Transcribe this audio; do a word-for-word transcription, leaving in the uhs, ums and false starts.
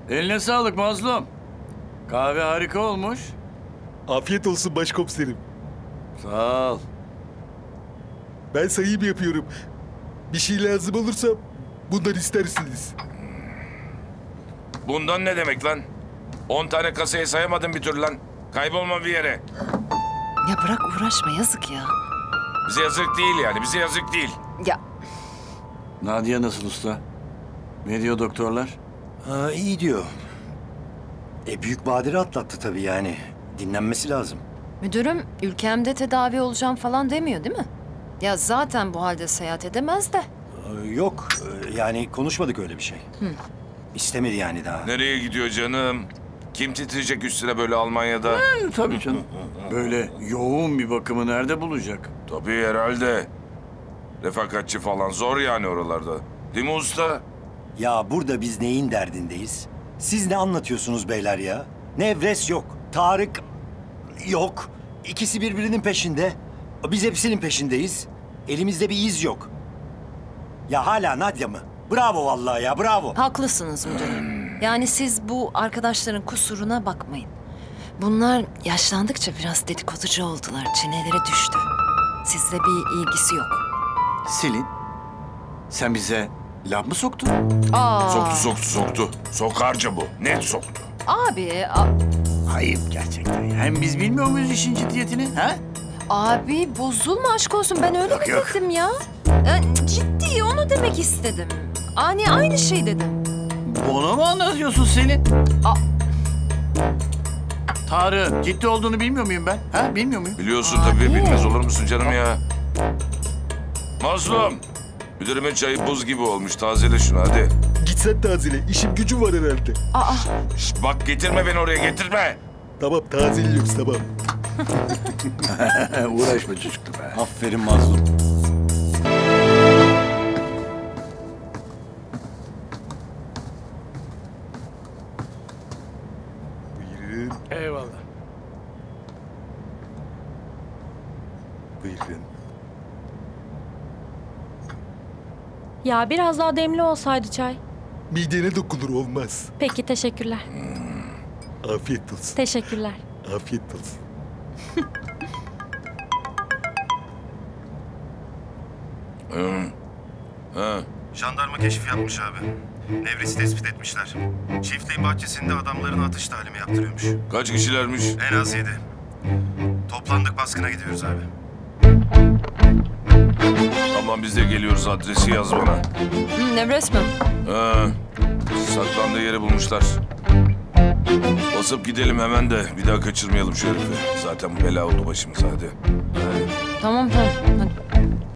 Eline sağlık mazlum. Kahve harika olmuş. Afiyet olsun başkomiserim. Sağ ol. Ben sayım yapıyorum. Bir şey lazım olursa bundan istersiniz. Bundan ne demek lan? On tane kasayı sayamadın bir türlü lan. Kaybolma bir yere. Ya bırak uğraşma, yazık ya. Bize yazık değil yani, bize yazık değil. Ya Nadia nasıl usta? Ne diyor doktorlar? Ha, iyi diyor. E büyük badire atlattı tabii yani. Dinlenmesi lazım. müdürüm ülkemde tedavi olacağım falan demiyor değil mi? Ya zaten bu halde seyahat edemez de. Ee, yok e, yani konuşmadık öyle bir şey. Hı. İstemedi yani daha. Nereye gidiyor canım? Kim titreyecek üstüne böyle Almanya'da? Ee, tabii canım. Böyle yoğun bir bakımı nerede bulacak? Tabii herhalde. Refakatçi falan zor yani oralarda. Değil mi usta? Ya burada biz neyin derdindeyiz? Siz ne anlatıyorsunuz beyler ya? Nevres yok, Tarık yok. İkisi birbirinin peşinde. Biz hepsinin peşindeyiz. Elimizde bir iz yok. Ya hala Nadia mı? Bravo vallahi ya, bravo. Haklısınız müdürüm. Yani siz bu arkadaşların kusuruna bakmayın. Bunlar yaşlandıkça biraz dedikoducu oldular. Çeneleri düştü. Sizle bir ilgisi yok. Selin, sen bize laf mı soktun? Aa, Soktu soktu soktu. Sokarca bu. Net soktu. Abi, a- Ayıp gerçekten. Hem biz bilmiyor muyuz işin ciddiyetini? Ha? abi bozulma aşk olsun. Ben öyle mi yok. dedim ya? Ya, ciddi onu demek istedim. Ani aynı şey dedim. Bunu mu anlatıyorsun Selin? Aa. Tarık, ciddi olduğunu bilmiyor muyum ben? Ha? Bilmiyor muyum? Biliyorsun Abi. tabii, bilmez olur musun canım ya? Mazlum. Müdürümün çayı buz gibi olmuş. Tazele şunu hadi. Gitsen tazele. İşim gücüm var herhalde. Aa, Şişt, bak getirme beni oraya, getirme. Tamam tazeliyoruz tamam. Uğraşma çocuklu be. Aferin mazlum. Buyurun. Eyvallah. Buyurun. Ya biraz daha demli olsaydı çay. Midene dokunur olmaz. Peki, teşekkürler. Afiyet olsun. Teşekkürler. Afiyet olsun. Hı. Ha. Jandarma keşif yapmış abi. Nevres'i tespit etmişler. Çiftliğin bahçesinde adamların atış talimi yaptırıyormuş. Kaç kişilermiş? En az yedi. Toplandık, baskına gidiyoruz abi. Tamam biz de geliyoruz, adresi yaz bana. hı, Nevres mi? Ha. Saklandığı yeri bulmuşlar. Basıp gidelim hemen de bir daha kaçırmayalım şu herifi. Zaten bela oldu başımıza hadi. Hadi. Tamam tamam. Hadi.